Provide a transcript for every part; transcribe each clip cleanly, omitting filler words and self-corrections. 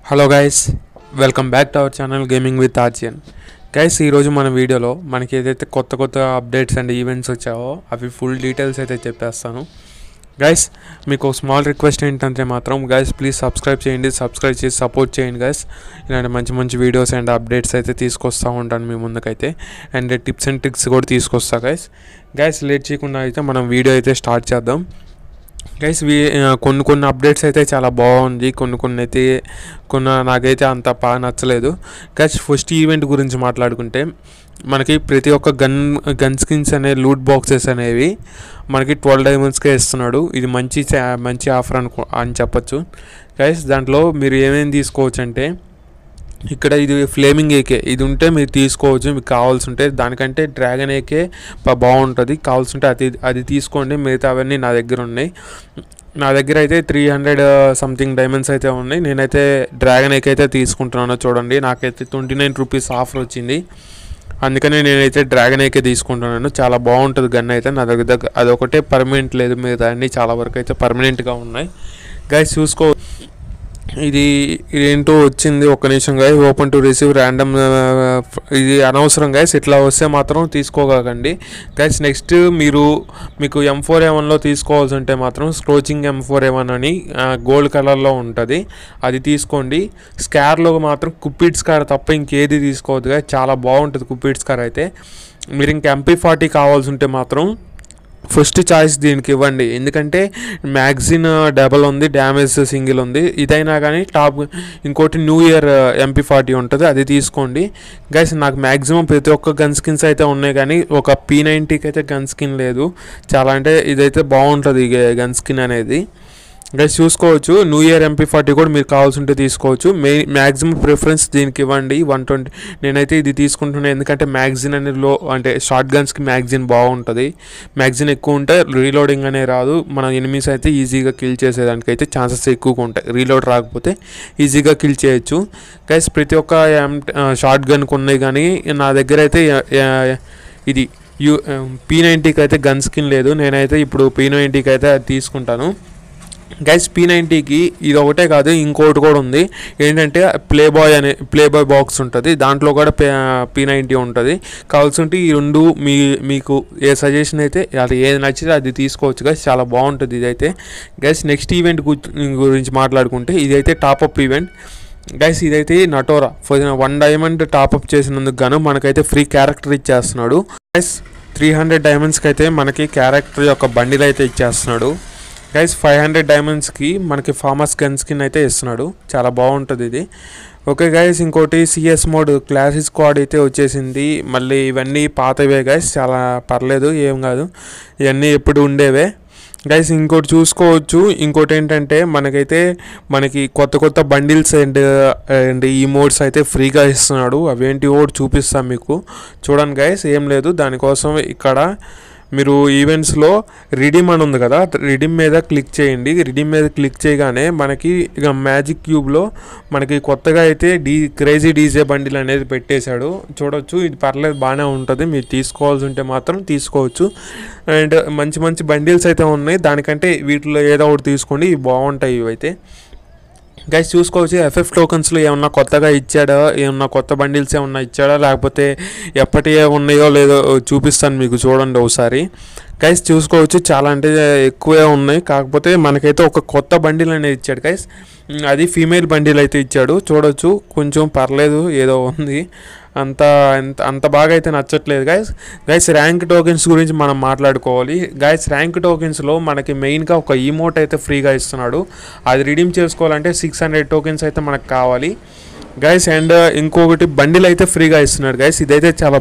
Hello guys, welcome back to our channel gaming with ఆర్జియన్. Guys, ఈరోజు మన వీడియోలో మనకి ఏదైతే కొత్త అప్డేట్స్ అండ్ ఈవెంట్స్ వచ్చావో అవి ఫుల్ డీటెయిల్స్ అయితే చెప్పేస్తాను. గైస్, మీకు స్మాల్ రిక్వెస్ట్ ఏంటంటే మాత్రం గైస్ ప్లీజ్ సబ్స్క్రైబ్ చేసి సపోర్ట్ చేయండి గైస్. ఇలాంటి మంచి వీడియోస్ అండ్ అప్డేట్స్ అయితే తీసుకొస్తూ ఉంటాను మీ ముందుకైతే, అండ్ టిప్స్ అండ్ ట్రిక్స్ కూడా తీసుకొస్తా గైస్. లేట్ చేయకుండా అయితే మనం వీడియో అయితే స్టార్ట్ చేద్దాం. గైస్, కొన్ని అప్డేట్స్ అయితే చాలా బాగుంది, కొన్ని అయితే నాకైతే అంత బాగా నచ్చలేదు. గైస్, ఫస్ట్ ఈవెంట్ గురించి మాట్లాడుకుంటే మనకి ప్రతి ఒక్క గన్ స్కిన్స్ అనే లూట్ బాక్సెస్ అనేవి మనకి 12 డైమండ్స్కే ఇస్తున్నాడు. ఇది మంచి ఆఫర్ అని చెప్పచ్చు గైస్. దాంట్లో మీరు ఏమేమి తీసుకోవచ్చు అంటే ఇక్కడ ఇది ఫ్లేమింగ్ ఏకే ఇది ఉంటే మీరు తీసుకోవచ్చు, మీకు కావాల్సి ఉంటే. దానికంటే డ్రాగన్ ఏకే బాగుంటుంది, కావాల్సి ఉంటే అది తీసుకోండి. మిగతా అవన్నీ నా దగ్గర ఉన్నాయి. నా దగ్గర అయితే 300 సంథింగ్ డైమండ్స్ అయితే ఉన్నాయి. నేనైతే డ్రాగన్ ఏకే అయితే తీసుకుంటున్నాను. చూడండి, నాకైతే 29 రూపీస్ ఆఫర్ వచ్చింది, అందుకనే నేనైతే డ్రాగన్ ఏకే తీసుకుంటున్నాను. చాలా బాగుంటుంది గన్ అయితే. నా దగ్గర అదొకటే పర్మనెంట్ లేదు, మిగతా అన్నీ చాలా వరకు అయితే పర్మనెంట్గా ఉన్నాయి. గైస్ చూసుకో, ఇది ఏంటో వచ్చింది, ఒక్క నిమిషం guys. Open to receive random, ఇది అనవసరం గైస్. ఇట్లా వస్తే మాత్రం తీసుకోకండి గైస్. నెక్స్ట్ మీకు M4A1లో తీసుకోవాల్సి ఉంటే మాత్రం స్క్రోచింగ్ M4A1 అని గోల్డ్ కలర్లో ఉంటుంది, అది తీసుకోండి. స్కార్లో మాత్రం కుప్పిడ్ స్కార్ తప్ప ఇంకేది తీసుకోవద్దు గైస్, చాలా బాగుంటుంది కుప్పిడ్ స్కార్ అయితే. మీరు ఇంక MP40 కావాల్సి ఉంటే మాత్రం ఫస్ట్ చాయిస్ దీనికి ఇవ్వండి, ఎందుకంటే మ్యాగజిన్ డబల్ ఉంది, డ్యామేజ్ సింగిల్ ఉంది. ఇదైనా కానీ టాప్ ఇంకోటి న్యూ ఇయర్ MP40 ఉంటుంది, అది తీసుకోండి గైస్. నాకు మ్యాక్సిమం ప్రతి ఒక్క గన్ స్కిన్స్ అయితే ఉన్నాయి, కానీ ఒక P90కి అయితే గన్ స్కిన్ లేదు. చాలా అంటే ఇదైతే బాగుంటుంది గన్ స్కిన్ అనేది గైస్. చూసుకోవచ్చు, న్యూ ఇయర్ MP40 కూడా మీరు కావాల్సి ఉంటే తీసుకోవచ్చు. మ్యాక్సిమం ప్రిఫరెన్స్ దీనికి ఇవ్వండి, 120. నేనైతే ఇది తీసుకుంటున్నాను, ఎందుకంటే మ్యాగజిన్ అనేది అంటే షార్ట్ గన్స్కి మ్యాగజిన్ బాగుంటుంది. మ్యాగజిన్ ఎక్కువ ఉంటే రీలోడింగ్ అనే రాదు, మన ఎనిమీస్ అయితే ఈజీగా కిల్ చేసేదానికి అయితే ఛాన్సెస్ ఎక్కువగా ఉంటాయి. రీలోడ్ రాకపోతే ఈజీగా కిల్ చేయొచ్చు గైస్. ప్రతి ఒక్క షార్ట్ గన్కి ఉన్నాయి, కానీ నా దగ్గర అయితే ఇది P90కి అయితే గన్ స్కిన్ లేదు. నేనైతే ఇప్పుడు P90కి అయితే అది తీసుకుంటాను గైస్. P90కి ఇది ఒకటే కాదు, ఇంకోటి కూడా ఉంది. ఏంటంటే ప్లే బాయ్ బాక్స్ ఉంటుంది, దాంట్లో కూడా P90 ఉంటుంది. కావాల్సి ఉంటే ఈ రెండు మీకు ఏ సజెషన్ అయితే అది ఏది నచ్చితే అది తీసుకోవచ్చు గైస్, చాలా బాగుంటుంది ఇదైతే గైస్. నెక్స్ట్ ఈవెంట్ గురించి మాట్లాడుకుంటే ఇదైతే టాప్అప్ ఈవెంట్ గైస్. ఇదైతే నటోరా 1 డైమండ్ టాప్అప్ చేసినందుకు గాను మనకైతే ఫ్రీ క్యారెక్టర్ ఇచ్చేస్తున్నాడు గైస్. 300 డైమండ్స్కి అయితే మనకి క్యారెక్టర్ యొక్క బండిల్ అయితే ఇచ్చేస్తున్నాడు గైస్. 500 డైమండ్స్కి మనకి ఫామస్ గన్ స్కిన్ అయితే ఇస్తున్నాడు, చాలా బాగుంటుంది ఇది. ఓకే గైస్, ఇంకోటి CS మోడ్ క్లాసిక్ స్క్వాడ్ అయితే వచ్చేసింది. మళ్ళీ ఇవన్నీ పాతవే గైస్, చాలా పర్లేదు, ఏం కాదు, ఇవన్నీ ఎప్పుడు ఉండేవే గైస్. ఇంకోటి చూసుకోవచ్చు, ఇంకోటి ఏంటంటే మనకి కొత్త బండిల్స్ అండ్ ఈమోట్స్ అయితే ఫ్రీగా ఇస్తున్నాడు. అవేంటి కూడా చూపిస్తాం మీకు, చూడండి గైస్. ఏం లేదు, దానికోసం ఇక్కడ మీరు ఈవెంట్స్లో రిడీమ్ అని ఉంది కదా, రిడీమ్ మీద క్లిక్ చేయండి. రిడీమ్ మీద క్లిక్ చేయగానే మనకి ఇక మ్యాజిక్ క్యూబ్లో మనకి కొత్తగా అయితే క్రేజీ డీజే బండిల్ అనేది పెట్టేశాడు, చూడొచ్చు. ఇది పర్లేదు, బాగానే ఉంటుంది, మీరు తీసుకోవాల్సి ఉంటే మాత్రం తీసుకోవచ్చు. అండ్ మంచి బండిల్స్ అయితే ఉన్నాయి, దానికంటే వీటిలో ఏదో ఒకటి తీసుకోండి, ఇవి బాగుంటాయి ఇవైతే గైస్. చూసుకోవచ్చు, FF టోకన్స్లో ఏమన్నా కొత్తగా ఇచ్చాడా, ఏమన్నా కొత్త బండిల్స్ ఏమన్నా ఇచ్చాడా, లేకపోతే ఎప్పటివే ఉన్నాయో లేదో చూపిస్తాను మీకు, చూడండి ఒకసారి గైస్. చూసుకోవచ్చు, చాలా అంటే ఎక్కువే ఉన్నాయి, కాకపోతే మనకైతే ఒక కొత్త బండిల్ అనేది ఇచ్చాడు గైస్. అది ఫీమేల్ బండిల్ అయితే ఇచ్చాడు, చూడొచ్చు. కొంచెం పర్లేదు, ఏదో ఉంది, అంత బాగా అయితే నచ్చట్లేదు గైస్. ర్యాంక్ టోకెన్స్ గురించి మనం మాట్లాడుకోవాలి గైస్. ర్యాంక్ టోకెన్స్లో మనకి మెయిన్గా ఒక ఈమోట్ అయితే ఫ్రీగా ఇస్తున్నాడు, అది రిడీమ్ చేసుకోవాలంటే 600 టోకెన్స్ అయితే మనకు కావాలి గైస్. అండ్ ఇంకొకటి బండిల్ అయితే ఫ్రీగా ఇస్తున్నాడు గైస్. ఇదైతే చాలా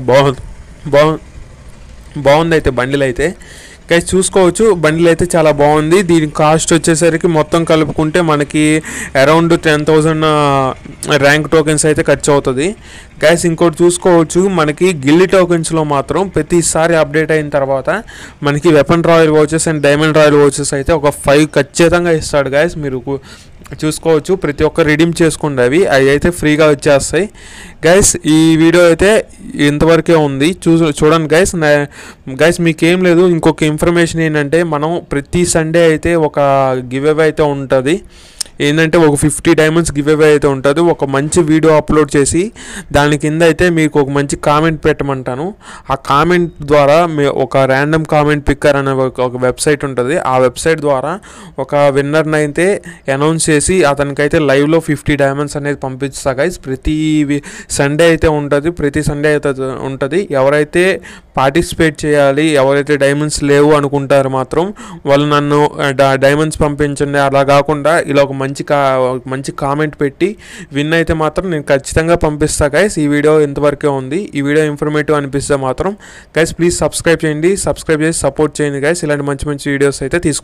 బాగుంది అయితే బండిల్ అయితే గైస్. చూసుకోవచ్చు, బండిల్ అయితే చాలా బాగుంది. దీని కాస్ట్ వచ్చేసరికి మొత్తం కలుపుకుంటే మనకి అరౌండ్ 10,000 ర్యాంక్ టోకెన్స్ అయితే ఖర్చు అవుతుంది గైస్. ఇంకోటి చూసుకోవచ్చు, మనకి గిల్లీ టోకెన్స్లో మాత్రం ప్రతిసారి అప్డేట్ అయిన తర్వాత మనకి weapon royale watches and diamond royale watches అయితే ఒక 5 ఖచ్చితంగా ఇస్తాడు గైస్. మీరు చూసుకోవచ్చు, ప్రతి ఒక్క రిడీమ్ చేసుకోండి, అవి అయితే ఫ్రీగా వచ్చేస్తాయి గైస్. ఈ వీడియో అయితే ఇంతవరకే ఉంది, చూడండి గైస్. మీకేం లేదు, ఇంకొక ఇన్ఫర్మేషన్ ఏంటంటే మనం ప్రతి సండే అయితే ఒక గివ్ అవే అయితే ఉంటుంది. ఏంటంటే ఒక 50 డైమండ్స్ గివ్ అవే అయితే ఉంటుంది. ఒక మంచి వీడియో అప్లోడ్ చేసి దాని కింద అయితే మీకు ఒక మంచి కామెంట్ పెట్టమంటాను. ఆ కామెంట్ ద్వారా ఒక ర్యాండమ్ కామెంట్ పిక్కర్ అనే ఒక వెబ్సైట్ ఉంటుంది. ఆ వెబ్సైట్ ద్వారా ఒక విన్నర్ని అయితే అనౌన్స్ చేసి అతనికైతే లైవ్లో 50 డైమండ్స్ అనేది పంపిస్తా గైస్. ప్రతి సండే అయితే ఉంటుంది, ప్రతి సండే అయితే ఉంటుంది. ఎవరైతే పార్టిసిపేట్ చేయాలి, ఎవరైతే డైమండ్స్ లేవు అనుకుంటారో మాత్రం వాళ్ళు నన్ను డైమండ్స్ పంపించండి, అలా కాకుండా ఇలా ఒక మంచి కామెంట్ పెట్టి విన్ అయితే మాత్రం నేను ఖచ్చితంగా పంపిస్తా గైస్. ఈ వీడియో ఇంతవరకే ఉంది. ఈ వీడియో ఇన్ఫర్మేటివ్ అనిపిస్తే మాత్రం గైస్ ప్లీజ్ సబ్స్క్రైబ్ చేయండి, సబ్స్క్రైబ్ చేసి సపోర్ట్ చేయండి గైస్. ఇలాంటి మంచి వీడియోస్ అయితే